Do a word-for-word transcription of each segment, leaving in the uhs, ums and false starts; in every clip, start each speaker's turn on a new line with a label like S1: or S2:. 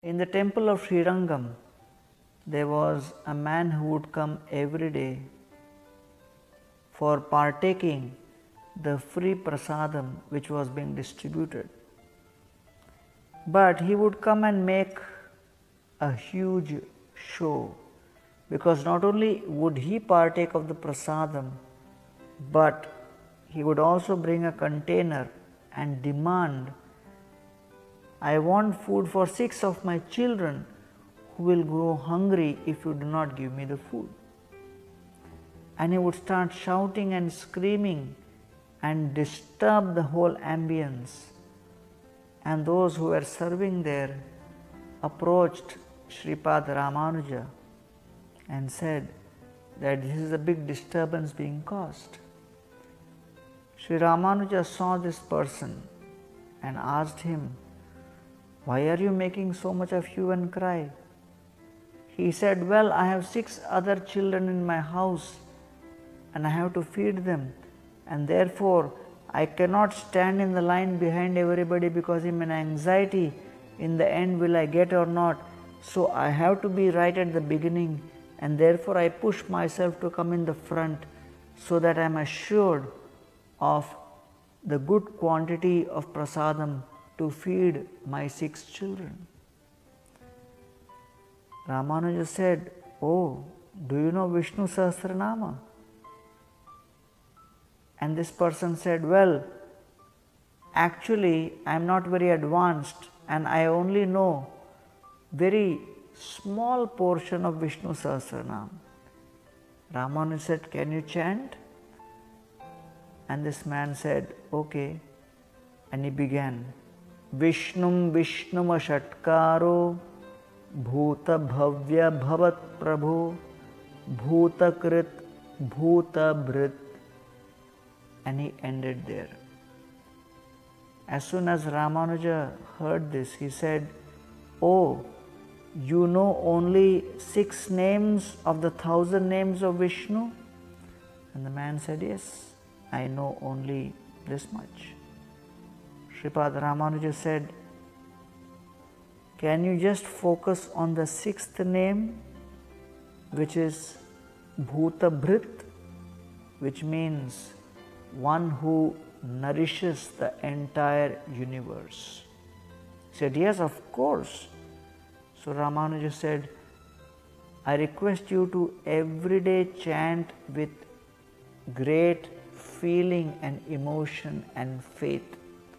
S1: In the temple of Srirangam, there was a man who would come every day for partaking the free prasadam which was being distributed. But he would come and make a huge show, because not only would he partake of the prasadam, but he would also bring a container and demand, I want food for six of my children who will grow hungry if you do not give me the food. And he would start shouting and screaming and disturb the whole ambience. And those who were serving there approached Sripad Ramanuja and said that this is a big disturbance being caused. Sri Ramanuja saw this person and asked him, why are you making so much of hue and cry? He said, well, I have six other children in my house and I have to feed them, and therefore I cannot stand in the line behind everybody because I'm in anxiety in the end, will I get or not? So I have to be right at the beginning, and therefore I push myself to come in the front so that I am assured of the good quantity of prasadam to feed my six children. Ramanuja said, oh, do you know Vishnu Sahasranama? And this person said, well, actually I am not very advanced and I only know very small portion of Vishnu Sahasranam. Ramanuja said, can you chant? And this man said, okay. And he began, Vishnum Vishnuma Shatkaro Bhuta Bhavya Bhavat Prabhu Bhuta Krit Bhuta Bhrit. And he ended there. As soon as Ramanuja heard this, he said, oh, you know only six names of the thousand names of Vishnu? And the man said, yes, I know only this much. Sripad Ramanuja said, can you just focus on the sixth name, which is Bhuta Bhrit, which means one who nourishes the entire universe? He said, yes, of course. So Ramanuja said, I request you to every day chant with great feeling and emotion and faith.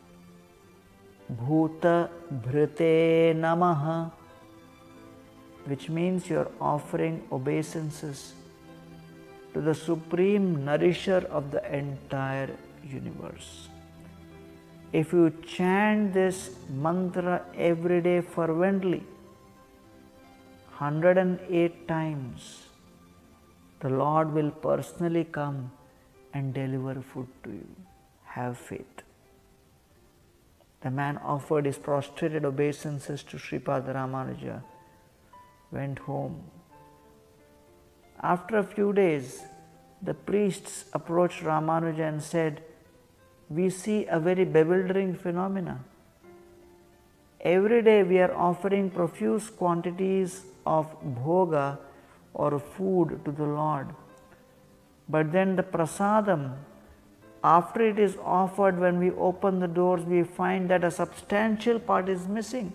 S1: Bhuta Bhrite Namaha, which means you are offering obeisances to the supreme nourisher of the entire universe. If you chant this mantra every day fervently, one hundred eight times, the Lord will personally come and deliver food to you. Have faith. The man offered his prostrated obeisances to Sripad Ramanuja, went home. After a few days, the priests approached Ramanuja and said, we see a very bewildering phenomena. Every day we are offering profuse quantities of bhoga or food to the Lord. But then the prasadam, after it is offered, when we open the doors, we find that a substantial part is missing.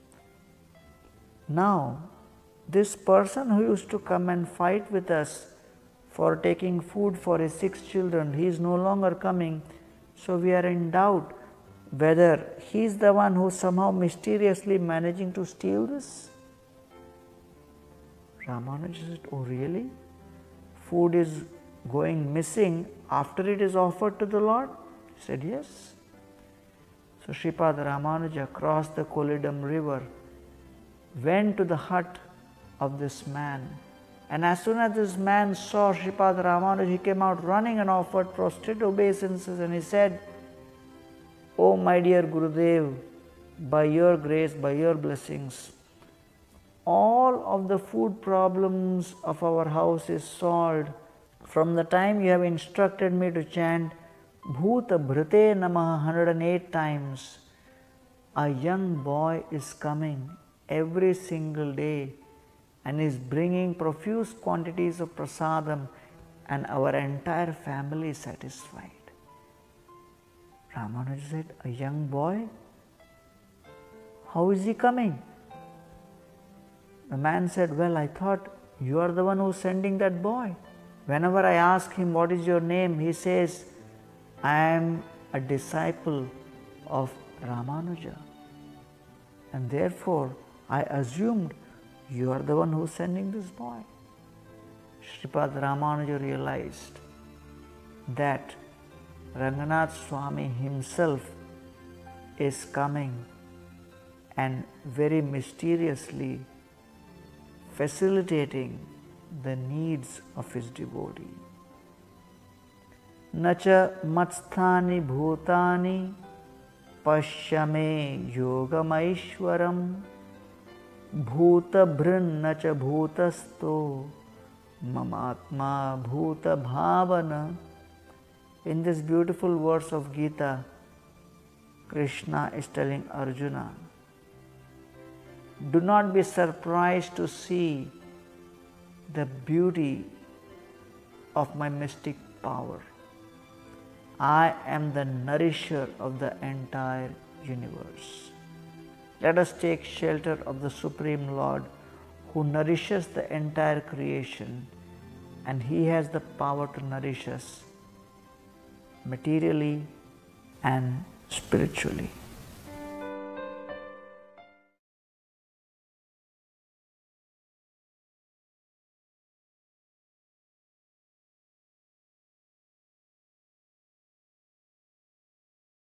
S1: Now, this person who used to come and fight with us for taking food for his six children, he is no longer coming. So we are in doubt whether he is the one who is somehow mysteriously managing to steal this. Ramanuja said, oh really? Food is going missing after it is offered to the Lord? He said, yes. So Sripad Ramanuja crossed the Kolidam river, went to the hut of this man, and as soon as this man saw Sripad Ramanuja, he came out running and offered prostrate obeisances, and he said, oh my dear Gurudev, by your grace, by your blessings, all of the food problems of our house is solved from the time you have instructed me to chant Bhuta Bhrite Namaha one hundred eight times. A young boy is coming every single day and is bringing profuse quantities of prasadam, and our entire family is satisfied. Ramanuja said, a young boy? How is he coming? The man said, well, I thought you are the one who is sending that boy. Whenever I ask him, what is your name? He says, I am a disciple of Ramanuja. And therefore, I assumed you are the one who is sending this boy. Sripad Ramanuja realized that Ranganath Swami himself is coming and very mysteriously facilitating the needs of his devotee. Nacha matsthani bhutani pashyame yogamaishwaram bhuta bhrin nacha bhutasto mamatma bhuta bhavana. In this beautiful verse of Gita, Krishna is telling Arjuna, do not be surprised to see the beauty of my mystic power. I am the nourisher of the entire universe. Let us take shelter of the Supreme Lord who nourishes the entire creation, and He has the power to nourish us materially and spiritually.